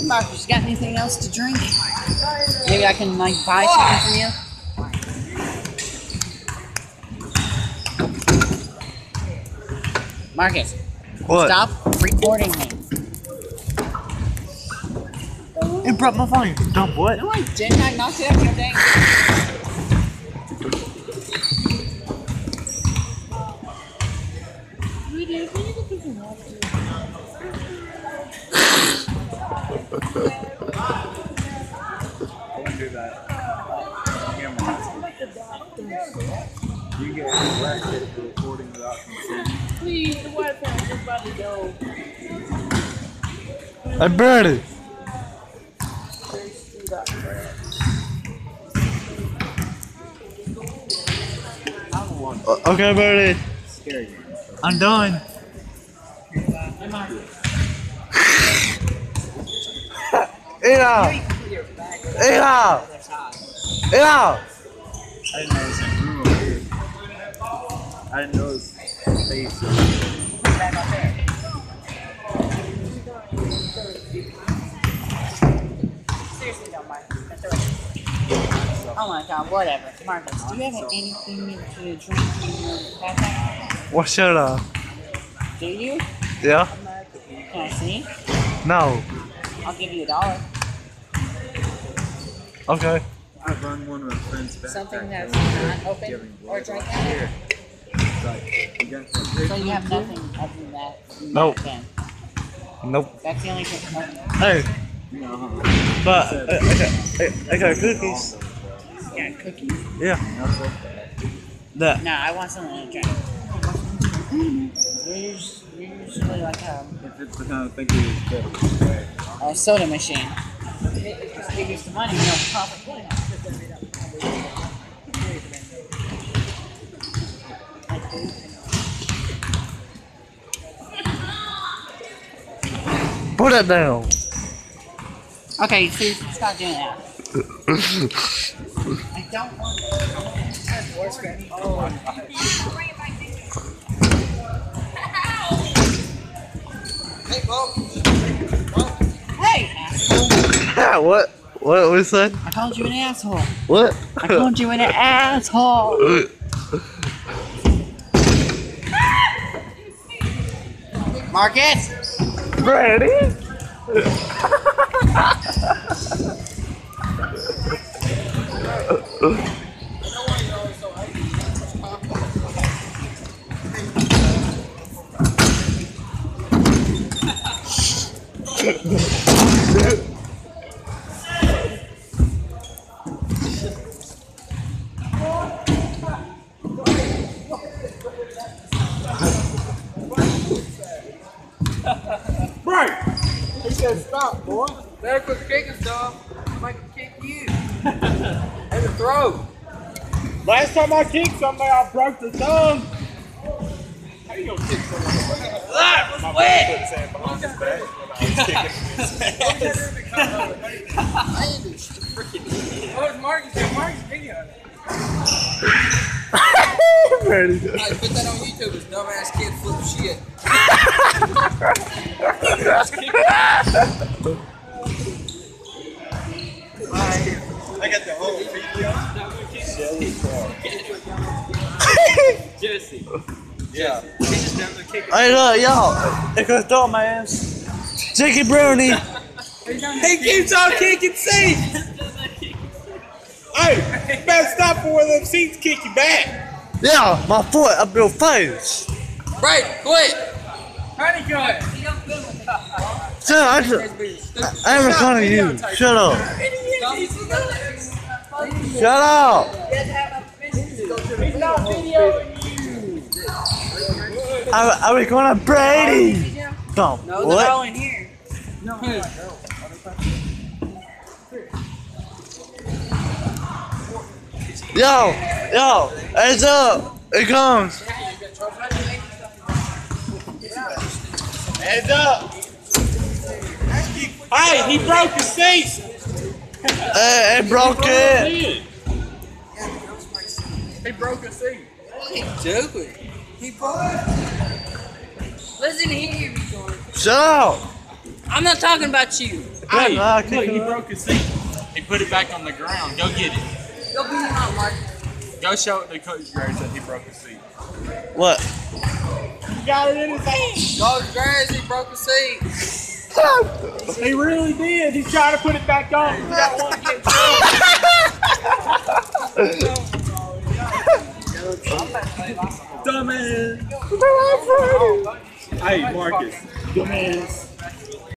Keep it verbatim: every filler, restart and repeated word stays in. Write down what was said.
Marcus, you got anything else to drink? Maybe I can like buy something from you. Marcus, what? Stop recording me. You brought my phone. Dumb what? No, I didn't. I knocked it out your dang. Do that. You get arrested for recording without consent. Please, the Wi-Fi is about to go. I burned it. Okay, Birdie. I'm done. Ela! Ela! Ela! I didn't know it was in room over here. I didn't know it was space. Seriously, don't mind. That's all right. Oh my god, whatever. Marcus, do you have anything to drink in your backpack? What shut up? Do you? Yeah? Can I see? No. I'll give you a dollar. Okay. I run one of my friend's backpack. Something that's not open or drank out? Here. It's like, you got some So you have nothing other than that? in Nope. that can? Nope. That's the only thing. Okay. Hey, No. but uh, I, got, I, I got cookies. Yeah, cookies. Yeah. That. No, I want something to drink. You're us- you're usually like a, If it's the kind of thing you better. a soda machine. Just give you some money, you know, profit. Put it down. Okay, seriously, stop doing that. I don't want Hey, asshole. what? What we said? I called you an asshole. What? I called you an asshole. Marcus! Ready? Right! He said stop, boy. Better quit kicking stuff. I might kick you. In the throat. Last time I kicked somebody, I broke the thumb. How you gonna kick somebody? That was wet! Where's Marcus? Marcus video. Ready? I put that on YouTube. This dumbass kid flip shit. I got the whole video. Jesse. Yeah. He's just down there kicking. Hey, look, y'all. It goes down, man. Jackie Brownie. He keeps on kicking seats. Hey, you better stop for one of them seats kick you back. Yeah, my foot up your face. Right, quit. Honey, cut. Shut up. I, should, I, I am recording you. Shut up. Shut up. He's not videoing you. I, I recording Brady. Don't. No, they're What? all in here. No. Yo, yo, heads up. It comes. Heads up. Hey, he broke his seat. Hey, it broke it. He broke his seat. What are you doing? He broke it. Listen here, you retard. Shut up. I'm not talking about you. Hey, I'll look, kick he him out. broke his seat. He put it back on the ground. Go get it. Go beat him up, Mark. Go show it to Coach Gray that he broke his seat. What? He got it in his hand. Dog grass, he broke a seat. He really did. He's trying to put it back on. He got one get Dumbass. Hey, Marcus. Dumbass.